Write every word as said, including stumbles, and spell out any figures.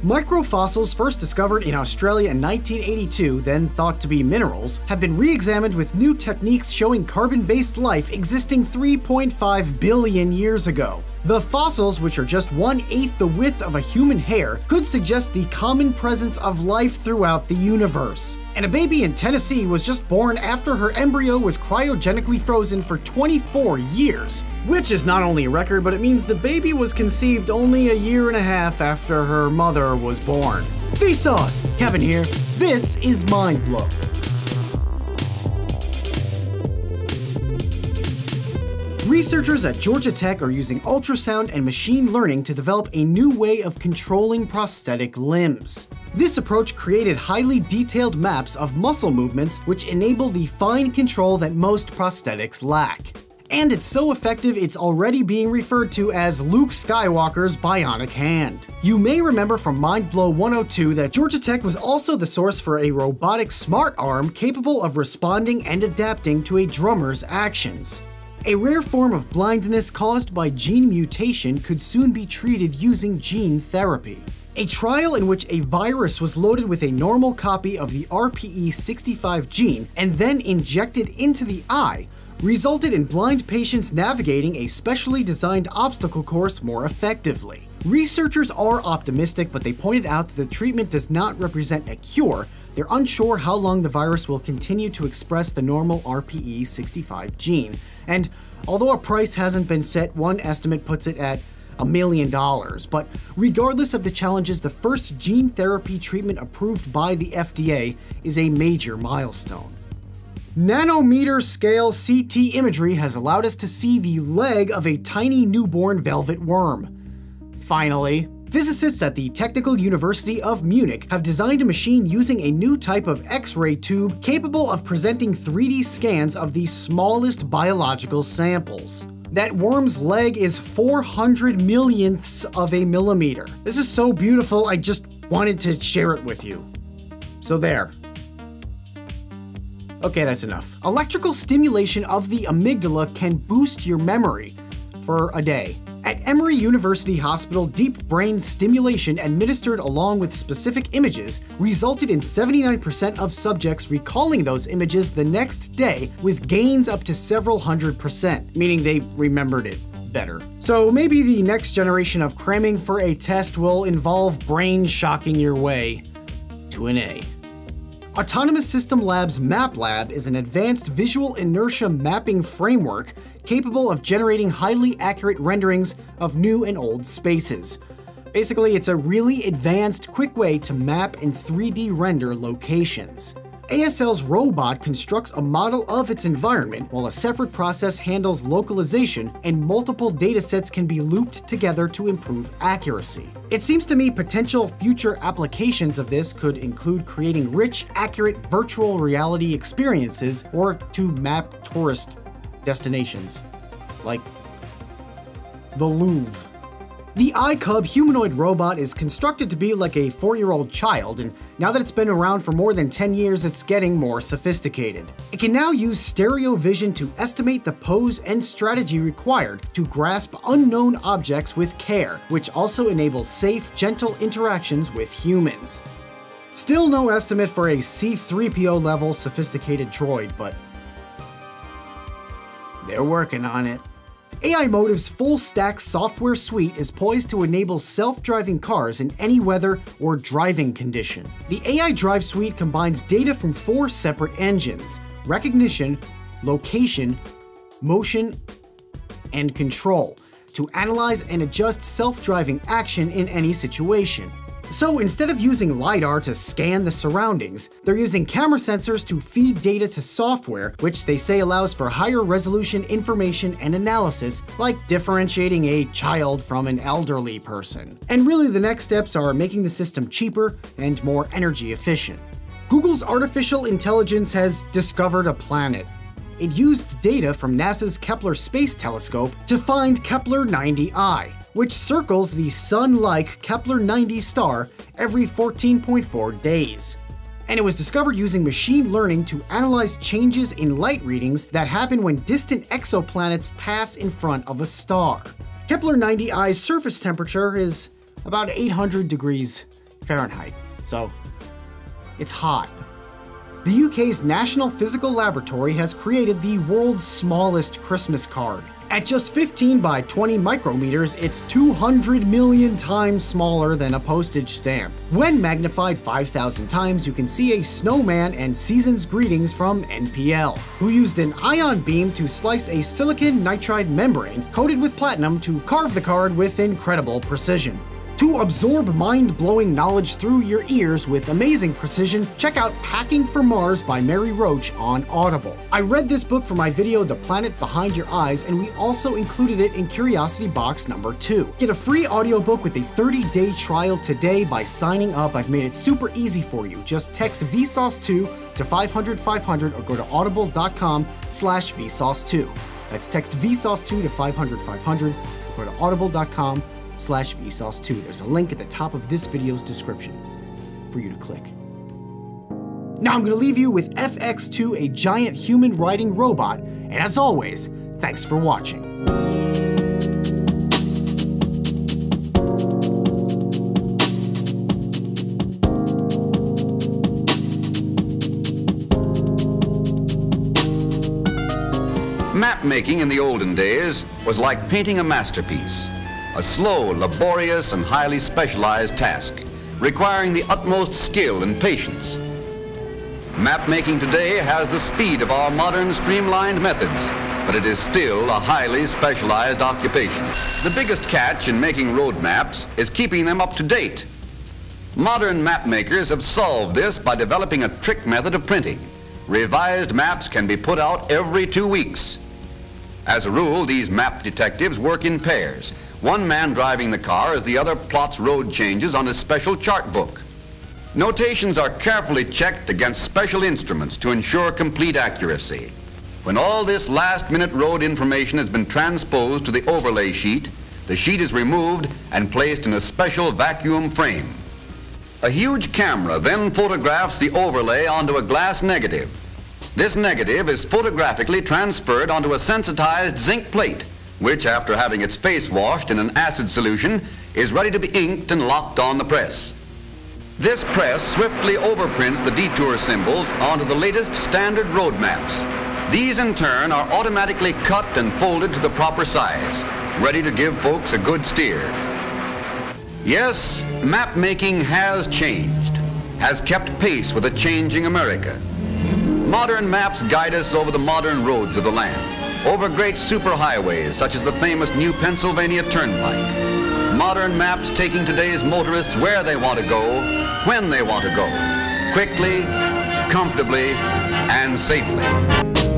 Microfossils, first discovered in Australia in nineteen eighty-two, then thought to be minerals, have been re-examined with new techniques showing carbon-based life existing three point five billion years ago. The fossils, which are just one-eighth the width of a human hair, could suggest the common presence of life throughout the universe. And a baby in Tennessee was just born after her embryo was cryogenically frozen for twenty-four years. Which is not only a record, but it means the baby was conceived only a year and a half after her mother was born. Vsauce! Kevin here. This is Mindblow. Researchers at Georgia Tech are using ultrasound and machine learning to develop a new way of controlling prosthetic limbs. This approach created highly detailed maps of muscle movements which enable the fine control that most prosthetics lack. And it's so effective it's already being referred to as Luke Skywalker's bionic hand. You may remember from Mindblow one oh two that Georgia Tech was also the source for a robotic smart arm capable of responding and adapting to a drummer's actions. A rare form of blindness caused by gene mutation could soon be treated using gene therapy. A trial in which a virus was loaded with a normal copy of the R P E sixty-five gene and then injected into the eye resulted in blind patients navigating a specially designed obstacle course more effectively. Researchers are optimistic, but they pointed out that the treatment does not represent a cure. They're unsure how long the virus will continue to express the normal R P E sixty-five gene. And although a price hasn't been set, one estimate puts it at a million dollars. But regardless of the challenges, the first gene therapy treatment approved by the F D A is a major milestone. Nanometer scale C T imagery has allowed us to see the leg of a tiny newborn velvet worm. Finally, physicists at the Technical University of Munich have designed a machine using a new type of X-ray tube capable of presenting three D scans of the smallest biological samples. That worm's leg is four hundred millionths of a millimeter. This is so beautiful, I just wanted to share it with you. So there. Okay, that's enough. Electrical stimulation of the amygdala can boost your memory for a day. At Emory University Hospital, deep brain stimulation administered along with specific images resulted in seventy-nine percent of subjects recalling those images the next day, with gains up to several hundred percent, meaning they remembered it better. So maybe the next generation of cramming for a test will involve brain shocking your way to an A. Autonomous System Labs MapLab is an advanced visual inertia mapping framework capable of generating highly accurate renderings of new and old spaces. Basically, it's a really advanced, quick way to map and three D render locations. A S L's robot constructs a model of its environment, while a separate process handles localization, and multiple datasets can be looped together to improve accuracy. It seems to me potential future applications of this could include creating rich, accurate virtual reality experiences, or to map tourist destinations, like the Louvre. The iCub humanoid robot is constructed to be like a four-year-old child, and now that it's been around for more than ten years, it's getting more sophisticated. It can now use stereo vision to estimate the pose and strategy required to grasp unknown objects with care, which also enables safe, gentle interactions with humans. Still no estimate for a C three P O level sophisticated droid, but they're working on it. A I Motive's full-stack software suite is poised to enable self-driving cars in any weather or driving condition. The A I Drive suite combines data from four separate engines: recognition, location, motion, and control, to analyze and adjust self-driving action in any situation. So instead of using LiDAR to scan the surroundings, they're using camera sensors to feed data to software, which they say allows for higher resolution information and analysis, like differentiating a child from an elderly person. And really the next steps are making the system cheaper and more energy efficient. Google's artificial intelligence has discovered a planet. It used data from NASA's Kepler Space Telescope to find Kepler ninety I, which circles the Sun-like Kepler ninety star every fourteen point four days. And it was discovered using machine learning to analyze changes in light readings that happen when distant exoplanets pass in front of a star. Kepler ninety I's surface temperature is about eight hundred degrees Fahrenheit, so it's hot. The U K's National Physical Laboratory has created the world's smallest Christmas card. At just fifteen by twenty micrometers, it's two hundred million times smaller than a postage stamp. When magnified five thousand times, you can see a snowman and season's greetings from N P L, who used an ion beam to slice a silicon nitride membrane coated with platinum to carve the card with incredible precision. To absorb mind-blowing knowledge through your ears with amazing precision, check out Packing for Mars by Mary Roach on Audible. I read this book for my video The Planet Behind Your Eyes, and we also included it in Curiosity Box number two. Get a free audiobook with a thirty day trial today by signing up. I've made it super easy for you. Just text V S A U S two to five hundred five hundred or go to audible dot com slash V S A U S two. That's text V S A U S two to five hundred five hundred or go to audible dot com slash V S A U S two. There's a link at the top of this video's description for you to click. Now I'm gonna leave you with F X two, a giant human riding robot, and as always, thanks for watching. Map making in the olden days was like painting a masterpiece. A slow, laborious, and highly specialized task, requiring the utmost skill and patience. Map making today has the speed of our modern streamlined methods, but it is still a highly specialized occupation. The biggest catch in making road maps is keeping them up to date. Modern map makers have solved this by developing a trick method of printing. Revised maps can be put out every two weeks. As a rule, these map detectives work in pairs, one man driving the car as the other plots road changes on his special chart book. Notations are carefully checked against special instruments to ensure complete accuracy. When all this last-minute road information has been transposed to the overlay sheet, the sheet is removed and placed in a special vacuum frame. A huge camera then photographs the overlay onto a glass negative. This negative is photographically transferred onto a sensitized zinc plate, which, after having its face washed in an acid solution, is ready to be inked and locked on the press. This press swiftly overprints the detour symbols onto the latest standard road maps. These, in turn, are automatically cut and folded to the proper size, ready to give folks a good steer. Yes, map making has changed, has kept pace with a changing America. Modern maps guide us over the modern roads of the land, over great superhighways such as the famous New Pennsylvania Turnpike. Modern maps taking today's motorists where they want to go, when they want to go, quickly, comfortably, and safely.